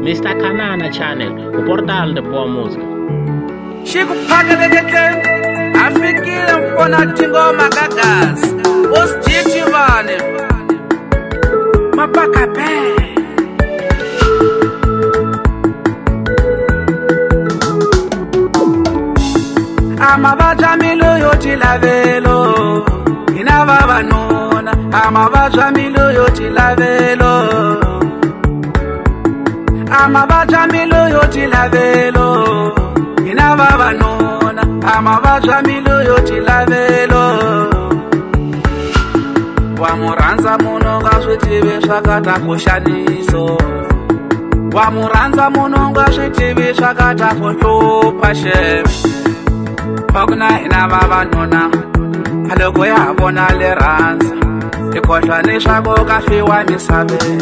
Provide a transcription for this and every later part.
Mr. Kanana Channel, o portal de boa música. Chico paga de que afikile mpona tingoma gagas. Os jitivane mapaka pe. Amabaja milo yoti lavelo inababa nona. Amabaja milo yoti lavelo. Amabaja milo yoti lavelo inababa nona. Amabaja milo yoti lavelo. Wamuranza muno ngazvitivi zvakata kushaniso. Wamuranza muno ngazvitivi zvakata kuhlupa sheme. Pagna inababa nona aloko ya bona le ranza. Ikohlwa neshako kafiwa misaveni.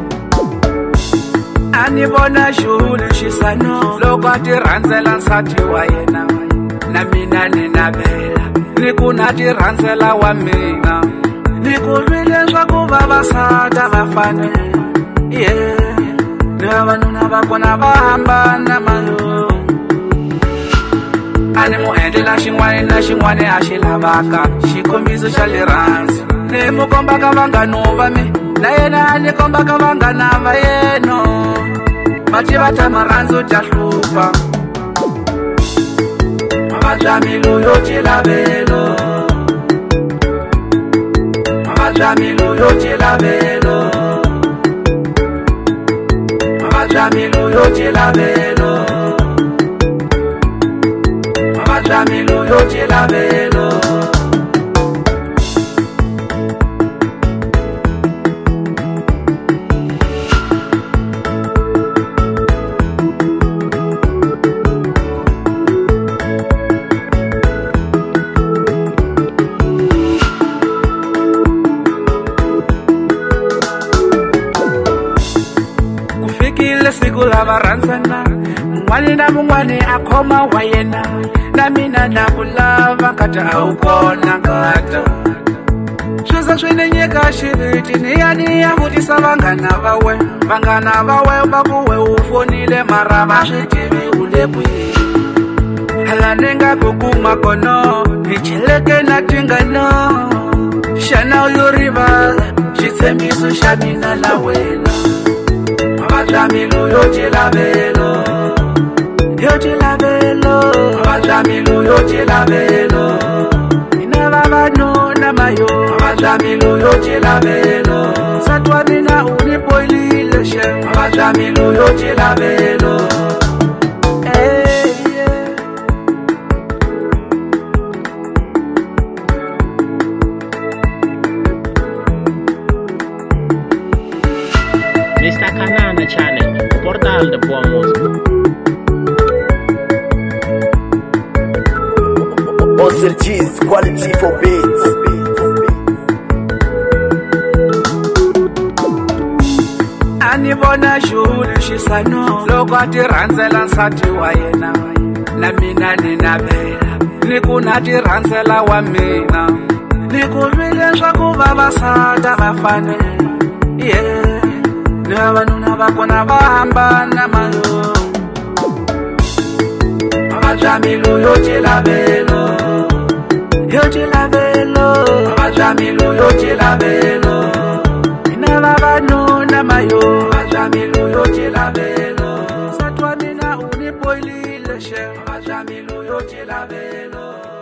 Ani bona shule shisano loko atiranzela nsati wa yena. Na mina ninabela nikuna tiranzela wa mina. Nikulwile swaku vavasata vafane. Yeah, ni vavanuna vakona vahambana mayo. Ani muendlela xin'wana na xin'wana a xi lavaka xikombiso xa le ranzi. Ni mukomba ka vanghano va mi na yena ni komba ka vanghana va yeno. Mativa ta marhandzu ta hlupa. Mavabya mbilu yo tilavelo. Mavabya mbilu yo tilavelo. Mavabya mbilu yo tilavelo. Mavabya mbilu yo tilavelo. Kufikile siku la varanzana. Mwani na mungwani akoma wa yena. Na mina na kulava kata aukona kata. Shweza shwene nyeka shiriti ni ya mutisa vangana vawe. Vangana vawe bakuwe ufonile marama shitivi ulepwi. Halanenga kukuma kono nichileke na tingano. Shana uluriva shitsemisu shamina la wena. Mavabya mbilu yo tilavelo. Yo tilavelo. Mavabya mbilu yo tilavelo. Inababa nona mayo. Mavabya mbilu yo tilavelo. Satwa mina unipoilile shem. Mavabya mbilu yo tilavelo. Mr. Kanana Channel, o portal de boa música. Monster quality for beats. Ani bona shule shisano loko atiranzela nsati wa yena. Na mina ninabela nikuna tiranzela wa mina. Nikulwile swaku vavasata vafane. Yeah, ni vavanuna vakona vahambana mayo. Mavabya mbilu yo tilavelo. Yo tilavelo. Mavabya mbilu yo tilavelo. Ina vavanuna mayo. Mavabya mbilu yo tilavelo. Satwa mina unipoilile shem. Mavabya mbilu yo tilavelo.